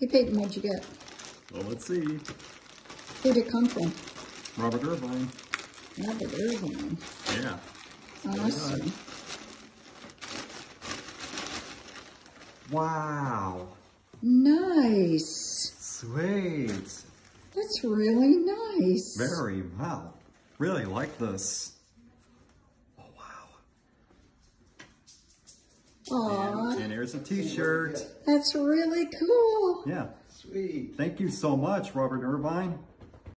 Hey, Peyton, what'd you get? Well, let's see. Who'd it come from? Robert Irvine. Robert Irvine. Yeah. Awesome. Wow. Nice. Sweet. That's really nice. Very well. Really like this. Oh, wow. Aww. And there's a t-shirt. That's really cool. Yeah. Sweet. Thank you so much, Robert Irvine.